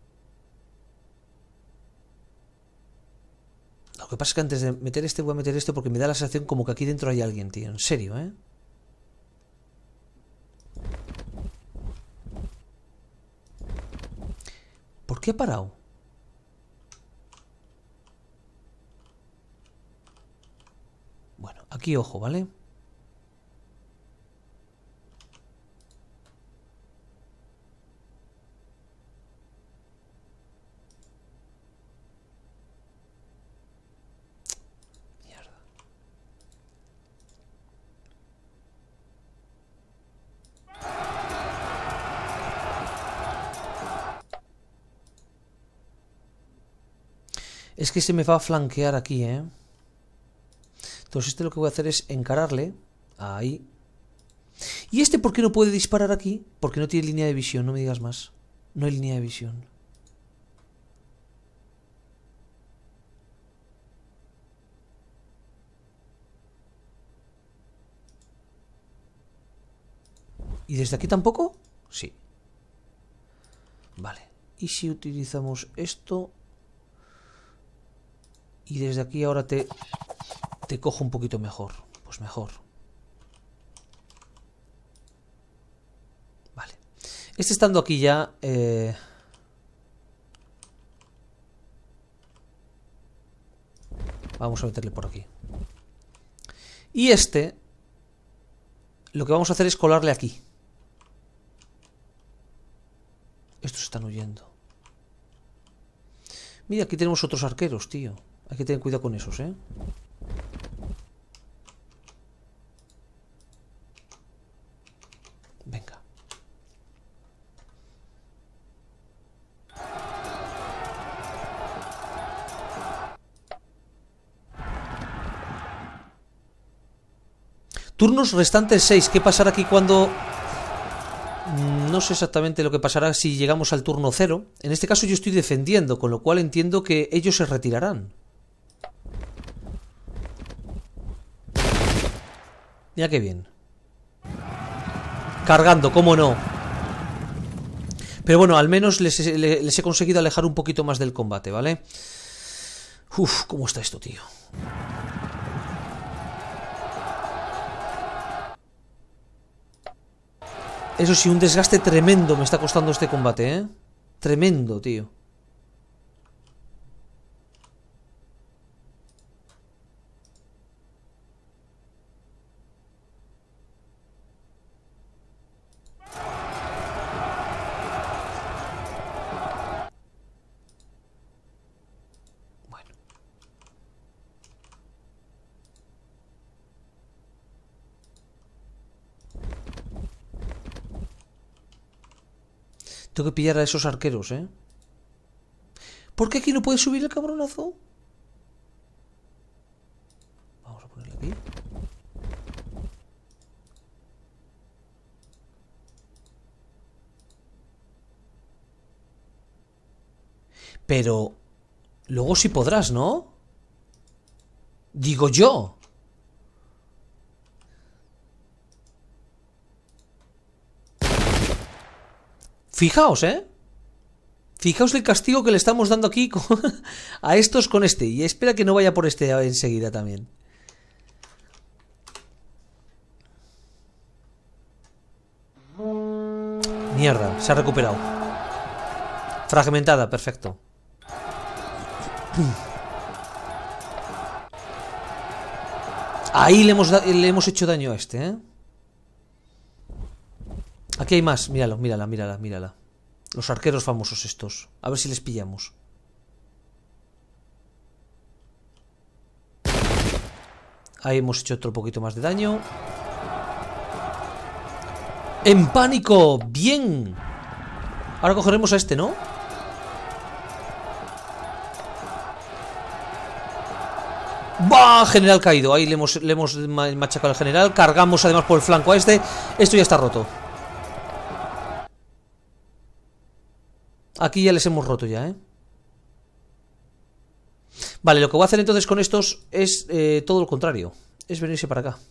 Lo que pasa es que antes de meter este voy a meter este porque me da la sensación como que aquí dentro hay alguien, tío. En serio, ¿eh? ¿Por qué ha parado? Bueno, aquí ojo, ¿vale? Mierda. Es que se me va a flanquear aquí, ¿eh? Entonces este lo que voy a hacer es encararle. Ahí. ¿Y este por qué no puede disparar aquí? Porque no tiene línea de visión, no me digas más. No hay línea de visión. ¿Y desde aquí tampoco? Sí. Vale. ¿Y si utilizamos esto? Y desde aquí ahora te... Te cojo un poquito mejor. Pues mejor. Vale. Este estando aquí ya... Eh... Vamos a meterle por aquí. Y este... Lo que vamos a hacer es colarle aquí. Estos están huyendo. Mira, aquí tenemos otros arqueros, tío. Hay que tener cuidado con esos, ¿eh? Turnos restantes seis. ¿Qué pasará aquí cuando...? No sé exactamente lo que pasará si llegamos al turno cero. En este caso yo estoy defendiendo, con lo cual entiendo que ellos se retirarán. Mira qué bien. Cargando, cómo no. Pero bueno, al menos les, les he conseguido alejar un poquito más del combate, ¿vale? Uf, ¿cómo está esto, tío? Eso sí, un desgaste tremendo me está costando este combate, ¿eh? Tremendo, tío. Bueno. Tengo que pillar a esos arqueros, ¿eh? ¿Por qué aquí no puede subir el cabronazo? Vamos a ponerle aquí. Pero... luego sí podrás, ¿no? Digo yo. Fijaos, ¿eh? Fijaos el castigo que le estamos dando aquí con a estos con este. Y espera que no vaya por este enseguida también. Mierda, se ha recuperado. Fragmentada, perfecto. Ahí le hemos, le hemos hecho daño a este, ¿eh? Aquí hay más, míralo, mírala, mírala, mírala. Los arqueros famosos estos. A ver si les pillamos. Ahí hemos hecho otro poquito más de daño. ¡En pánico! ¡Bien! Ahora cogeremos a este, ¿no? ¡Bah! General caído. Ahí le hemos, le hemos machacado al general. Cargamos además por el flanco a este. Esto ya está roto. Aquí ya les hemos roto ya, ¿eh? Vale, lo que voy a hacer entonces con estos es eh, todo lo contrario. Es venirse para acá.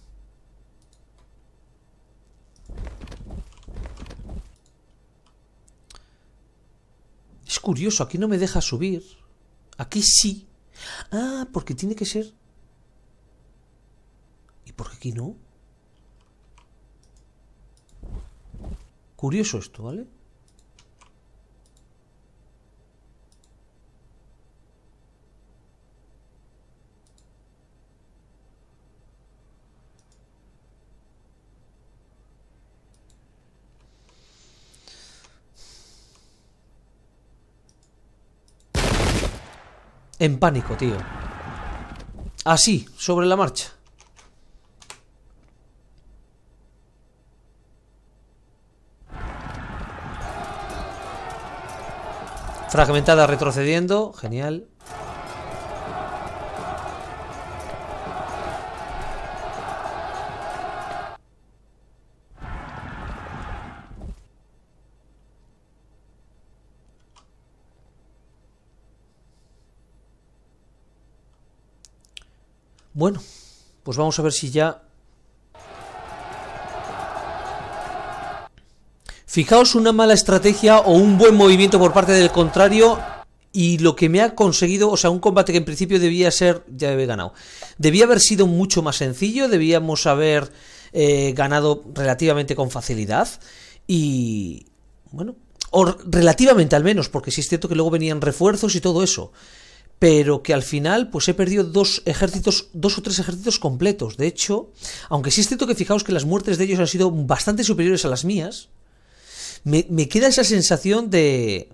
Es curioso, aquí no me deja subir. Aquí sí. Ah, porque tiene que ser... ¿Y por qué aquí no? Curioso esto, ¿vale? En pánico, tío. Así, sobre la marcha. Fragmentada retrocediendo. Genial. Bueno, pues vamos a ver si ya... Fijaos una mala estrategia o un buen movimiento por parte del contrario y lo que me ha conseguido, o sea, un combate que en principio debía ser, ya he ganado, debía haber sido mucho más sencillo, debíamos haber eh, ganado relativamente con facilidad y, bueno, o relativamente al menos, porque sí es cierto que luego venían refuerzos y todo eso, pero que al final pues he perdido dos ejércitos, dos o tres ejércitos completos. De hecho, aunque sí es cierto que fijaos que las muertes de ellos han sido bastante superiores a las mías, me, me queda esa sensación de...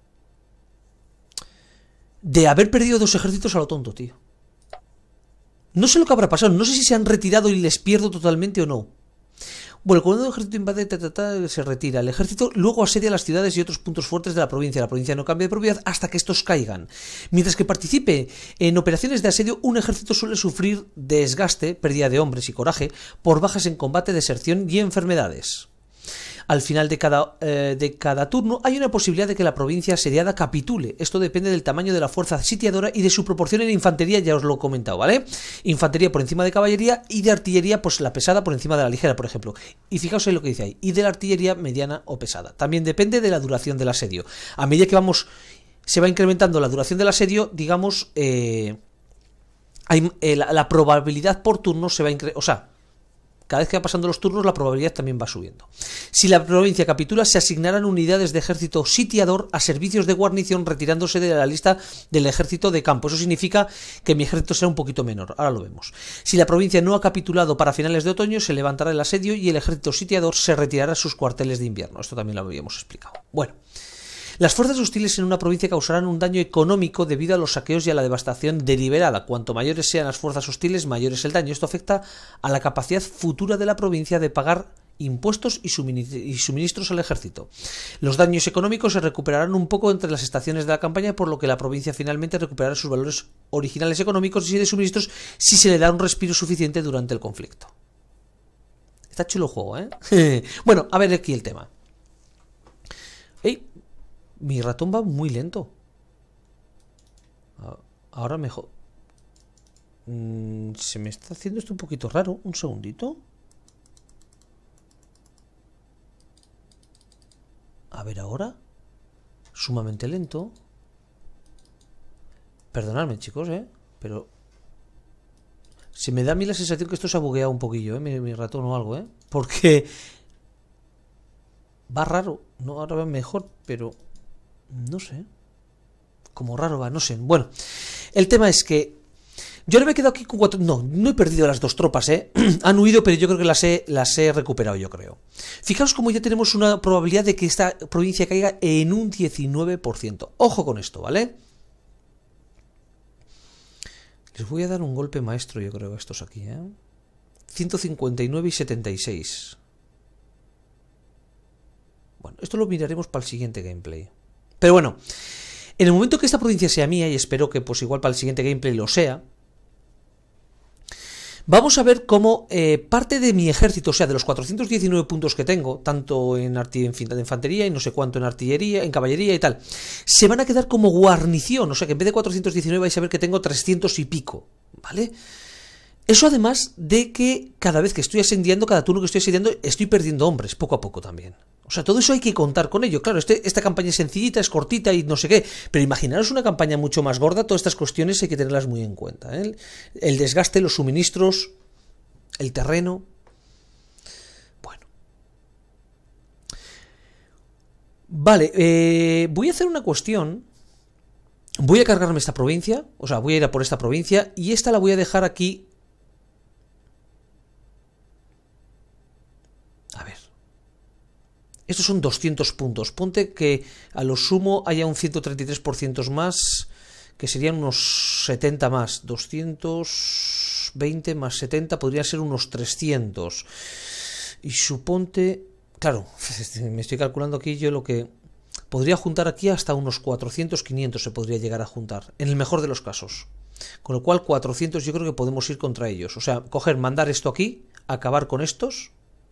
de haber perdido dos ejércitos a lo tonto, tío. No sé lo que habrá pasado, no sé si se han retirado y les pierdo totalmente o no. Bueno, cuando el ejército invade, ta, ta, ta, se retira. El ejército luego asedia las ciudades y otros puntos fuertes de la provincia. La provincia no cambia de propiedad hasta que estos caigan. Mientras que participe en operaciones de asedio, un ejército suele sufrir desgaste, pérdida de hombres y coraje, por bajas en combate, deserción y enfermedades. Al final de cada, eh, de cada turno hay una posibilidad de que la provincia asediada capitule. Esto depende del tamaño de la fuerza sitiadora y de su proporción en infantería, ya os lo he comentado, ¿vale? Infantería por encima de caballería y de artillería, pues la pesada por encima de la ligera, por ejemplo. Y fijaos en lo que dice ahí, y de la artillería mediana o pesada. También depende de la duración del asedio. A medida que vamos, se va incrementando la duración del asedio, digamos, eh, hay, eh, la, la probabilidad por turno se va incrementando, o sea, cada vez que va pasando los turnos, la probabilidad también va subiendo. Si la provincia capitula, se asignarán unidades de ejército sitiador a servicios de guarnición, retirándose de la lista del ejército de campo. Eso significa que mi ejército será un poquito menor. Ahora lo vemos. Si la provincia no ha capitulado para finales de otoño, se levantará el asedio y el ejército sitiador se retirará a sus cuarteles de invierno. Esto también lo habíamos explicado. Bueno. Las fuerzas hostiles en una provincia causarán un daño económico debido a los saqueos y a la devastación deliberada. Cuanto mayores sean las fuerzas hostiles, mayor es el daño. Esto afecta a la capacidad futura de la provincia de pagar impuestos y suministros al ejército. Los daños económicos se recuperarán un poco entre las estaciones de la campaña, por lo que la provincia finalmente recuperará sus valores originales económicos y de suministros si se le da un respiro suficiente durante el conflicto. Está chulo el juego, ¿eh? Bueno, a ver aquí el tema. ¡Ey! Mi ratón va muy lento. Ahora mejor. Mm, se me está haciendo esto un poquito raro. Un segundito. A ver ahora. Sumamente lento. Perdonadme, chicos, ¿eh? Pero se me da a mí la sensación que esto se ha bugueado un poquillo, ¿eh? Mi, mi ratón o algo, ¿eh? Porque va raro. No, ahora va mejor, pero no sé. Como raro va, no sé. Bueno, el tema es que yo ahora me he quedado aquí con cuatro. No, no he perdido las dos tropas, ¿eh? Han huido, pero yo creo que las he, las he recuperado, yo creo. Fijaos como ya tenemos una probabilidad de que esta provincia caiga en un diecinueve por ciento. Ojo con esto, ¿vale? Les voy a dar un golpe maestro, yo creo, a estos aquí, ¿eh? ciento cincuenta y nueve y setenta y seis. Bueno, esto lo miraremos para el siguiente gameplay. Pero bueno, en el momento que esta provincia sea mía, y espero que pues igual para el siguiente gameplay lo sea, vamos a ver cómo eh, parte de mi ejército, o sea, de los cuatrocientos diecinueve puntos que tengo, tanto en, en infantería y no sé cuánto en artillería, en caballería y tal, se van a quedar como guarnición. O sea, que en vez de cuatrocientos diecinueve vais a ver que tengo trescientos y pico, ¿vale? Eso además de que cada vez que estoy ascendiendo, cada turno que estoy ascendiendo, estoy perdiendo hombres, poco a poco también. O sea, todo eso hay que contar con ello. Claro, este, esta campaña es sencillita, es cortita y no sé qué, pero imaginaros una campaña mucho más gorda, todas estas cuestiones hay que tenerlas muy en cuenta, ¿eh? El desgaste, los suministros, el terreno. Bueno. Vale, eh, voy a hacer una cuestión. Voy a cargarme esta provincia, o sea, voy a ir a por esta provincia y esta la voy a dejar aquí. A ver. Estos son doscientos puntos. Ponte que a lo sumo haya un ciento treinta y tres por ciento más, que serían unos setenta más. doscientos veinte más setenta podrían ser unos trescientos. Y suponte... Claro, me estoy calculando aquí yo lo que... Podría juntar aquí hasta unos cuatrocientos, quinientos se podría llegar a juntar, en el mejor de los casos. Con lo cual cuatrocientos yo creo que podemos ir contra ellos. O sea, coger, mandar esto aquí, acabar con estos.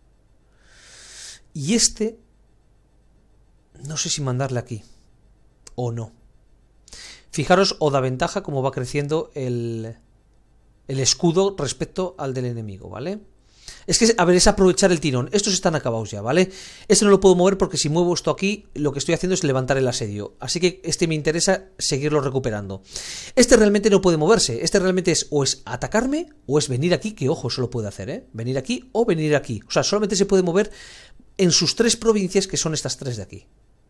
Y este... No sé si mandarle aquí o no. Fijaros o da ventaja como va creciendo el, el escudo respecto al del enemigo, ¿vale? Es que, a ver, es aprovechar el tirón. Estos están acabados ya, ¿vale? Este no lo puedo mover porque si muevo esto aquí, lo que estoy haciendo es levantar el asedio. Así que este me interesa seguirlo recuperando. Este realmente no puede moverse. Este realmente es o es atacarme o es venir aquí, que ojo, eso lo puede hacer, ¿eh? Venir aquí o venir aquí. O sea, solamente se puede mover en sus tres provincias, que son estas tres de aquí.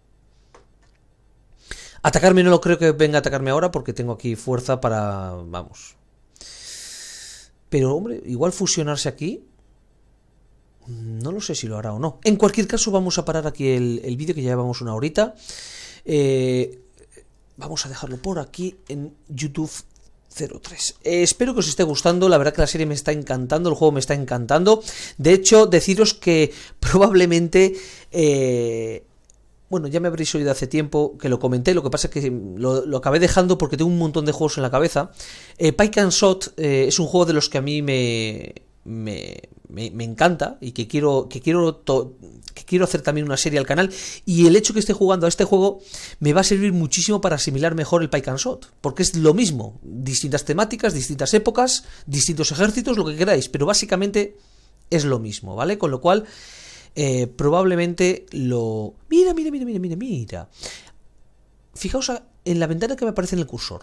Atacarme no lo creo que venga a atacarme ahora porque tengo aquí fuerza para... Vamos. Pero, hombre, igual fusionarse aquí... No lo sé si lo hará o no. En cualquier caso, vamos a parar aquí el, el vídeo, que ya llevamos una horita. Eh, vamos a dejarlo por aquí en YouTube cero tres. Eh, espero que os esté gustando, la verdad que la serie me está encantando, el juego me está encantando. De hecho, deciros que probablemente... Eh, bueno, ya me habréis oído hace tiempo que lo comenté, lo que pasa es que lo, lo acabé dejando porque tengo un montón de juegos en la cabeza. Eh, Pike and Shot eh, es un juego de los que a mí me, me, me, me encanta y que quiero, que, quiero to, que quiero hacer también una serie al canal. Y el hecho que esté jugando a este juego me va a servir muchísimo para asimilar mejor el Pike and Shot, porque es lo mismo, distintas temáticas, distintas épocas, distintos ejércitos, lo que queráis, pero básicamente es lo mismo, ¿vale? Con lo cual... Eh, probablemente lo... Mira, mira, mira, mira, mira, mira. Fijaos en la ventana que me aparece en el cursor.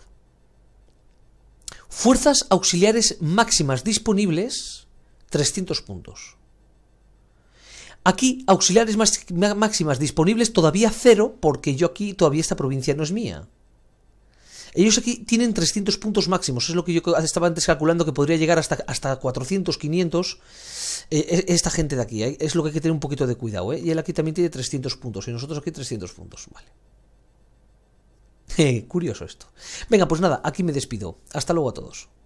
Fuerzas auxiliares máximas disponibles, trescientos puntos. Aquí, auxiliares máximas disponibles todavía cero, porque yo aquí todavía esta provincia no es mía. Ellos aquí tienen trescientos puntos máximos, es lo que yo estaba antes calculando que podría llegar hasta, hasta cuatrocientos, quinientos, eh, esta gente de aquí, eh, es lo que hay que tener un poquito de cuidado, eh, y él aquí también tiene trescientos puntos, y nosotros aquí trescientos puntos, vale. Eh, curioso esto. Venga, pues nada, aquí me despido, hasta luego a todos.